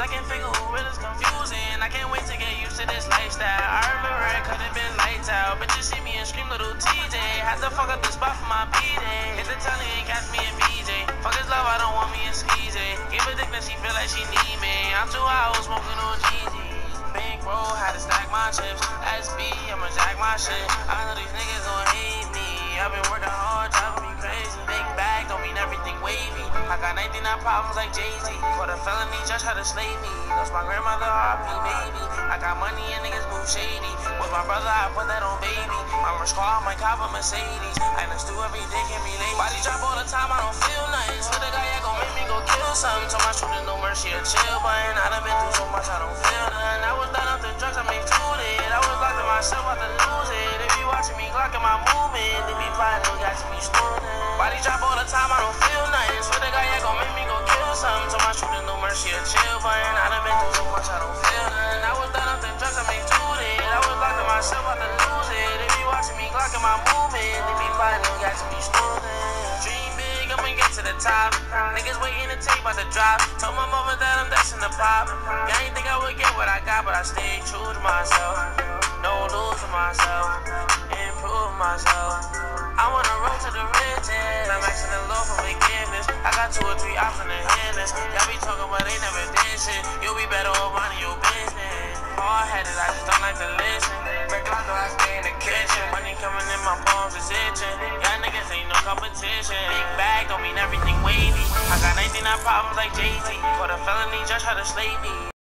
can't figure who real is confusing. I can't wait to get used to this lifestyle. I remember it could've been lights out. Bitches see me and scream little TJ. Had to fuck up the spot for my BJ. Hit the telly and catch me in BJ. Fuck his love, I don't want me in skeezy. Give a dick that she feel like she need me. I'm too high, I was smoking on Jeezy. Big bro, had to stack my chips. SB, I'ma jack my shit. I know these niggas gon' hate me. I've been working hard, driving me crazy. Big bag don't mean everything wavy. I got 99 problems like Jay-Z. For the felony, just try to slay me. Lost my grandmother, RP baby. I got money and niggas move shady. With my brother, I put that on baby. My rush car, my cop a Mercedes. I done stew every day, can be late. Body drop all the time, I don't feel nothing. Swear the guy, yeah, gon' make me go kill something. Told my shooter, no mercy, a chill button. I done been through so much, I don't feel nothing. I was done up the drugs, I made food it. I was locked in myself, about to lose it. They be watching me, glocking my movement. They be plotting, no got to be stolen. Body drop all the time, I don't feel nothing. Swear the guy, yeah, gon' make me go kill something. Told my shooter, no mercy, a chill button. I done been through so much, I don't feel nothing. I was done up the drugs, I made food it. I was locked in myself, about to lose it. They be watching me, glocking my movement. They be plotting, no got to be stolen. Dream big, I'ma get to the top. Niggas waiting to tape about the drop. Told my mama that I'm destined to pop. Yeah, I ain't think I would get what I got, but I stayed true to myself. No losing myself, improve myself. I wanna roll to the riches. I'm asking the Lord for forgiveness. I got 2 or 3 options to hit this. Y'all be talking, but they never did shit. You'll be better off minding your business. Hard-headed, I just don't like to listen. Break lock, I stay in the kitchen. Money coming in, my palms is itching. Y'all niggas ain't no competition. Big bag don't mean everything wavy. I got 99 problems like Jay-Z. For the felony, just try to slay me.